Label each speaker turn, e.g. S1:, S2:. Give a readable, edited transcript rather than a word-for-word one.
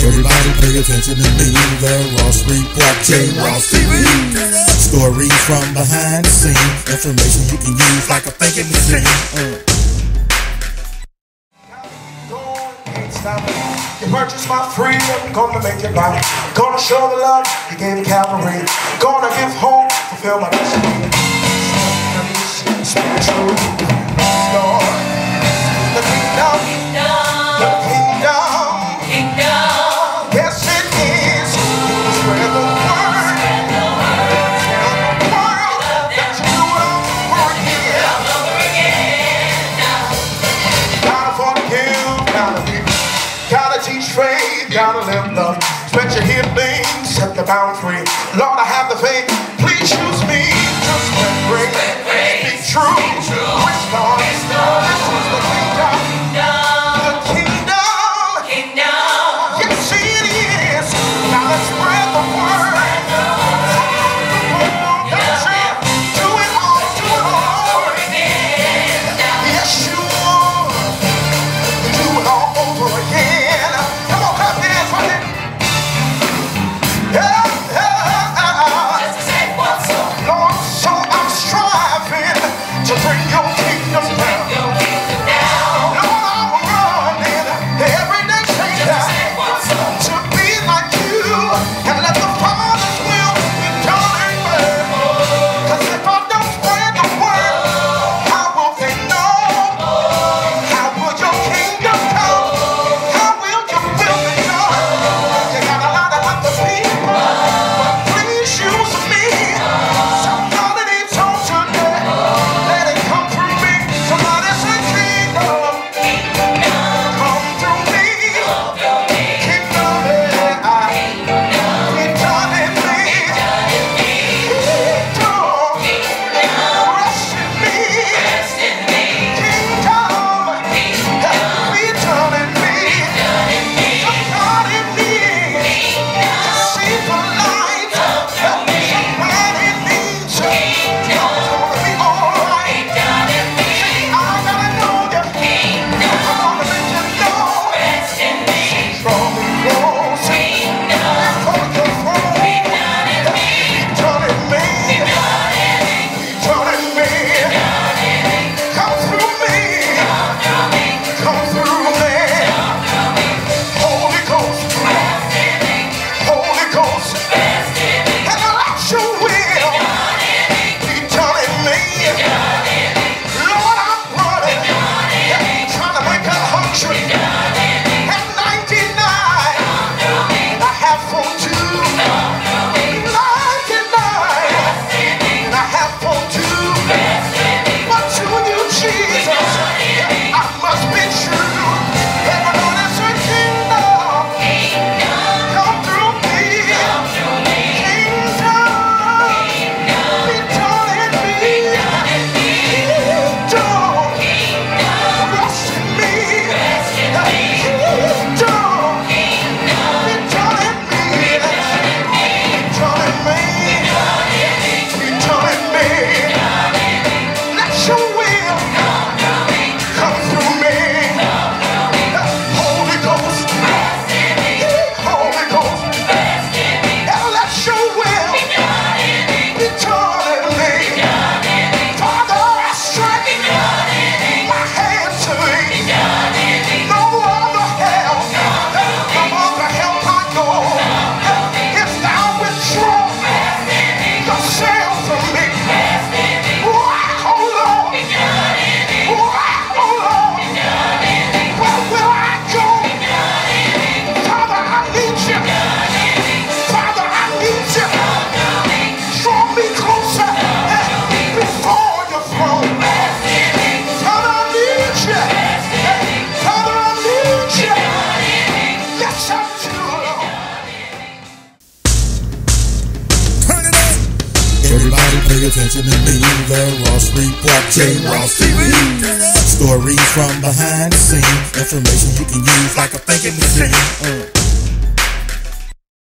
S1: Everybody pay attention to me, the Ross Report, J-Ross TV. Stories from behind the scenes, information you can use like a thinking machine.
S2: You purchased my freedom, gonna make it right. Gonna show the love you gave Calvary. Gonna give hope, fulfill my destiny. Speak the truth, Lord. The kingdom, the kingdom, yes it is. Spread the word, tell the world that you do it over again. Gotta forgive, gotta teach faith, gotta live love. Spread your healing, set the bound free. Lord, I have the faith, please use me. Just spread grace, speak true. Wisdom, this is the kingdom. The kingdom, yes it is. Now let's spread the word. Do it all over again. Yes, you will. Do it all over again. Come on, clap your hands right here. Lord, so I'm striving to bring your kingdom down. Lord, I'm running every day to be like you and let the Father's will be done in me. 'Cause if I don't spread the word, how will they know? How will your kingdom come? How will your will be done? You got a lot of other people, but please use me. Somebody needs hope today. Let it come through me. Somebody say kingdom, come through me. Kingdom, be done in me. Kingdom, rest in me. Kingdom, be done in me. Somebody needs to see the light. Somebody needs to be alright. I gotta know you. I wanna make you know. Draw me close. Hold your throne. Be done in me. Be done in me. Come through me. Come through me. Holy Ghost. Holy Ghost. And let your will be done in me. Lord, I'm running. Trying to make 100 and 99. And I have for two. 99. And I have for two. But to you, Jesus, I must be true. Everyone is a kingdom. Come through me. Kingdom, be done in me. Kingdom, rest in me. Kingdom, be done in me. Be done in me. Be done in me. Let your will come through me. Holy Ghost, Holy Ghost, and let your will be done in me. Father, I stretch my hands to thee. No other help, I know. If thou withdraw yourself from me, oh Lord, where will I go? Father, I need you. Father, I need you. Draw me closer before your throne. Father, I need you. Father, I need you. Yes, I do, Lord.
S1: Turn it up. Everybody pay attention to me, the Ross Report, J-Ross TV. Stories from behind the scenes, information you can use like a thinking machine.